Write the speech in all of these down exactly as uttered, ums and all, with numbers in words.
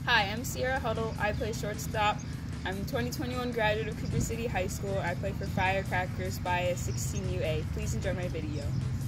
Hi, I'm Sierra Huddle. I play shortstop. I'm a twenty twenty-one graduate of Cooper City High School. I play for Firecrackers Bias sixteen U A. Please enjoy my video.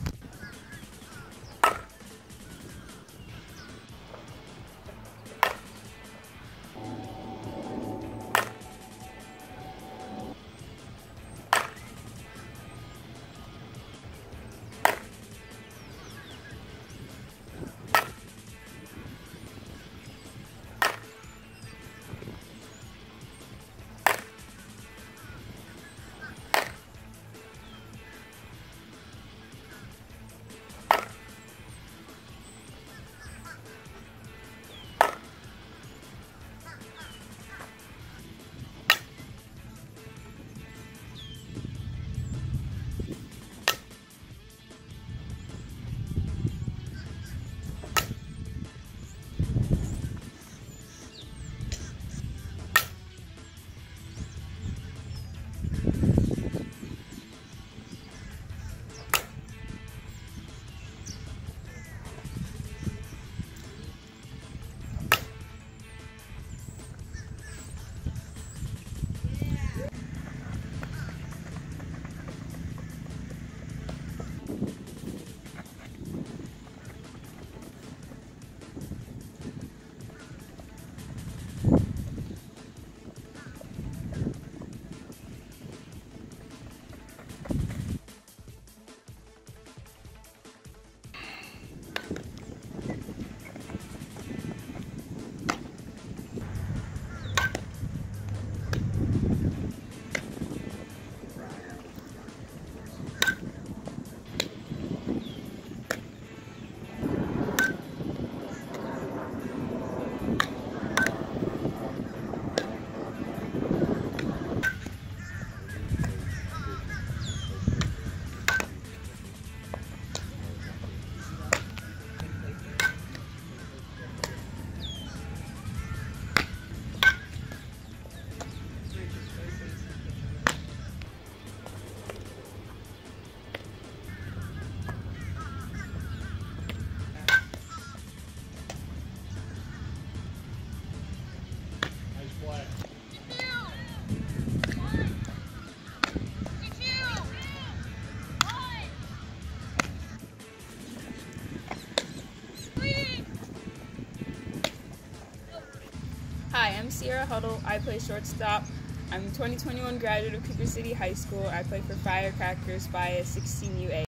Hi, I'm Sierra Huddle. I play shortstop. I'm a twenty twenty-one graduate of Cooper City High School. I play for Firecrackers Bias sixteen U A.